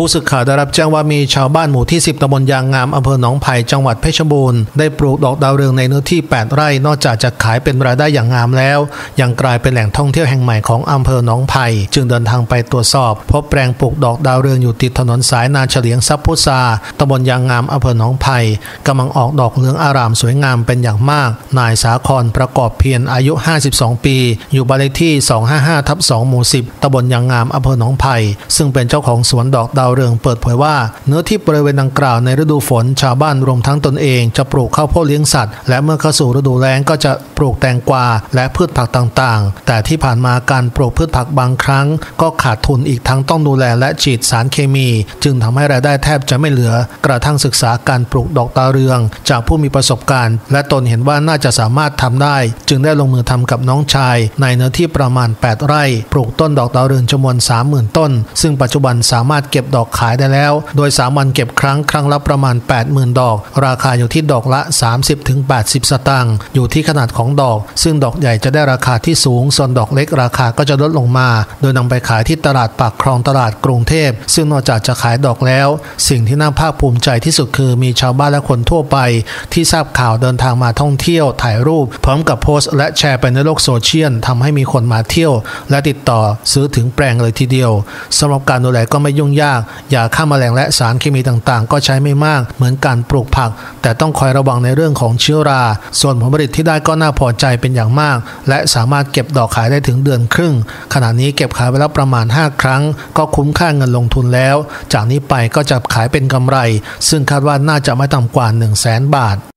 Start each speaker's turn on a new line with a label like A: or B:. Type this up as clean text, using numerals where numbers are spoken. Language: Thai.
A: ผู้สื่อข่าวได้รับแจ้งว่ามีชาวบ้านหมู่ที่10ตำบลยางงามอำเภอหนองไผ่จังหวัดเพชรบูรณ์ได้ปลูกดอกดาวเรืองในเนื้อที่8ไร่นอกจากจะขายเป็นรายได้อย่างงามแล้วยังกลายเป็นแหล่งท่องเที่ยวแห่งใหม่ของอำเภอหนองไผ่จึงเดินทางไปตรวจสอบพบแปลงปลูกดอกดาวเรืองอยู่ติดถนนสายนาเฉลียงทรัพย์พุทราตำบลยางงามอำเภอหนองไผ่กำลังออกดอกเหลืองอารามสวยงามเป็นอย่างมากนายสาครประกอบเพียรอายุ52ปีอยู่บ้านเลขที่255/2หมู่10ตำบลยางงามอำเภอหนองไผ่ซึ่งเป็นเจ้าของสวนดอกดาวเรืองเปิดเผยว่าเนื้อที่บริเวณดังกล่าวในฤดูฝนชาวบ้านรวมทั้งตนเองจะปลูกข้าวโพดเลี้ยงสัตว์และเมื่อเข้าสู่ฤดูแล้งก็จะปลูกแตงกวาและพืชผักต่างๆแต่ที่ผ่านมาการปลูกพืชผักบางครั้งก็ขาดทุนอีกทั้งต้องดูแลและฉีดสารเคมีจึงทำให้รายได้แทบจะไม่เหลือกระทั่งศึกษาการปลูกดอกดาวเรืองจากผู้มีประสบการณ์และตนเห็นว่าน่าจะสามารถทำได้จึงได้ลงมือทำกับน้องชายในเนื้อที่ประมาณ8ไร่ปลูกต้นดอกดาวเรืองจำนวน 30,000 ต้นซึ่งปัจจุบันสามารถเก็บดอกขายได้แล้วโดย3วันเก็บครั้งละประมาณ 80,000 ดอกราคาอยู่ที่ดอกละ 30-80 สตางค์อยู่ที่ขนาดของดอกซึ่งดอกใหญ่จะได้ราคาที่สูงส่วนดอกเล็กราคาก็จะลดลงมาโดยนำไปขายที่ตลาดปากคลองตลาดกรุงเทพซึ่งนอกจากจะขายดอกแล้วสิ่งที่น่าภาคภูมิใจที่สุดคือมีชาวบ้านและคนทั่วไปที่ทราบข่าวเดินทางมาท่องเที่ยวถ่ายรูปพร้อมกับโพสต์และแชร์ไปในโลกโซเชียลทำให้มีคนมาเที่ยวและติดต่อซื้อถึงแปลงเลยทีเดียวสำหรับการดูแลก็ไม่ยุ่งยากยาฆ่าแมลงและสารเคมีต่างๆก็ใช้ไม่มากเหมือนการปลูกผักแต่ต้องคอยระวังในเรื่องของเชื้อราส่วนผลผลิตที่ได้ก็น่าพอใจเป็นอย่างมากและสามารถเก็บดอกขายได้ถึงเดือนครึ่งขณะนี้เก็บขายไปแล้วประมาณ5ครั้งก็คุ้มค่าเงินลงทุนแล้วจากนี้ไปก็จะขายเป็นกำไรซึ่งคาดว่าน่าจะไม่ต่ำกว่า100,000 บาท